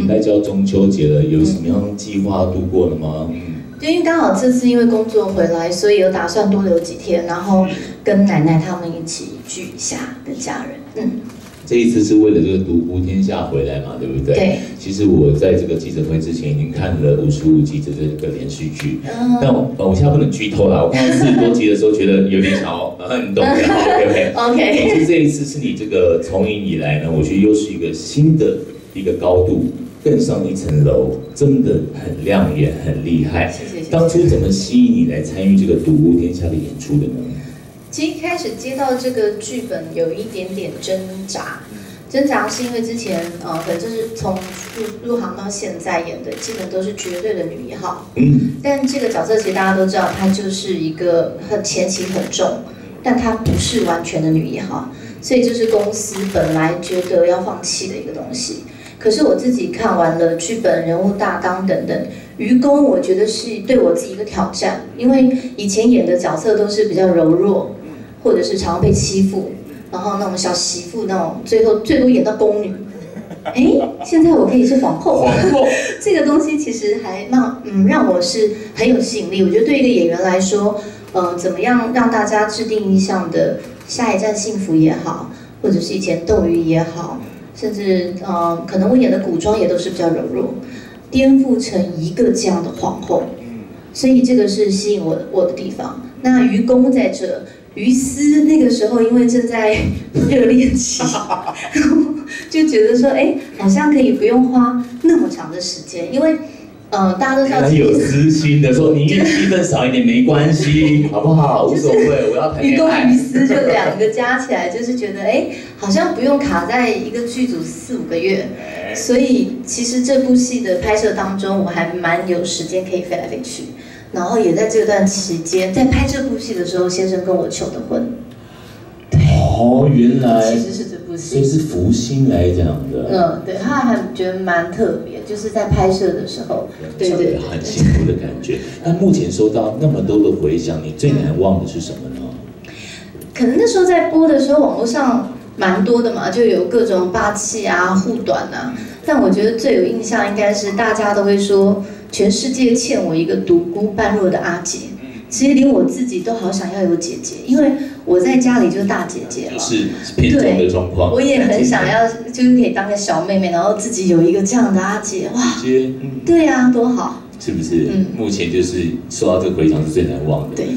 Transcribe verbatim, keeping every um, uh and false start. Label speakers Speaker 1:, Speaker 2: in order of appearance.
Speaker 1: 迎来就要中秋节了，有什么样的计划度过了吗？嗯，
Speaker 2: 对，因为刚好这次因为工作回来，所以有打算多留几天，然后跟奶奶他们一起聚一下，跟家人。嗯。
Speaker 1: 这一次是为了这个独孤天下回来嘛，对不对？
Speaker 2: 对。
Speaker 1: 其实我在这个记者会之前已经看了五十五集的这个连续剧，嗯、但我我现在不能剧透啦。我看到四十多集的时候，觉得有点想要，然后你懂的。OK OK OK。其实这一次是你这个从影以来呢，我觉得又是一个新的一个高度，更上一层楼，真的很亮眼，很厉害。
Speaker 2: 谢谢谢谢。
Speaker 1: 当初怎么吸引你来参与这个独孤天下的演出的呢？
Speaker 2: 其实一开始接到这个剧本有一点点挣扎，挣扎是因为之前呃，可能就是从入入行到现在演的，基本都是绝对的女一号。嗯。但这个角色其实大家都知道，她就是一个很前期很重，但她不是完全的女一号，所以这是公司本来觉得要放弃的一个东西。可是我自己看完了剧本、人物大纲等等，愚公我觉得是对我自己一个挑战，因为以前演的角色都是比较柔弱。 或者是常常被欺负，然后那种小媳妇那种，最后最多演到宫女。哎，现在我可以是皇后，皇后这个东西其实还让嗯让我是很有吸引力。我觉得对一个演员来说，呃，怎么样让大家制定印象的下一站幸福也好，或者是以前斗鱼也好，甚至呃可能我演的古装也都是比较柔弱，颠覆成一个这样的皇后。所以这个是吸引我我的地方。那愚公在这。 于私那个时候，因为正在热恋期，就觉得说，哎，好像可以不用花那么长的时间，因为，呃，大家都知道，
Speaker 1: 有私心的说，宁愿戏份少一点没关系，好不好？无所谓，我要谈恋爱。
Speaker 2: 愚公于私就两个加起来，就是觉得，哎，好像不用卡在一个剧组四五个月，所以其实这部戏的拍摄当中，我还蛮有时间可以飞来飞去。 然后也在这段期间，在拍这部戏的时候，先生跟我求的婚。
Speaker 1: 哦，原来
Speaker 2: 其实是这部戏，
Speaker 1: 所以是福星来讲的。
Speaker 2: 嗯，对，他还觉得蛮特别，就是在拍摄的时候，对对对，
Speaker 1: 很幸福的感觉。那目前收到那么多的回响，你最难忘的是什么呢？
Speaker 2: 可能那时候在播的时候，网络上蛮多的嘛，就有各种霸气啊、护短啊。但我觉得最有印象应该是大家都会说。 全世界欠我一个独孤般若的阿姐，其实连我自己都好想要有姐姐，因为我在家里就是大姐姐嘛，
Speaker 1: 是偏重的状况。
Speaker 2: 我也很想要，就是可以当个小妹妹，然后自己有一个这样的阿姐，哇，对啊，多好，
Speaker 1: 是不是？嗯，目前就是收到这个回响是最难忘的。
Speaker 2: 对。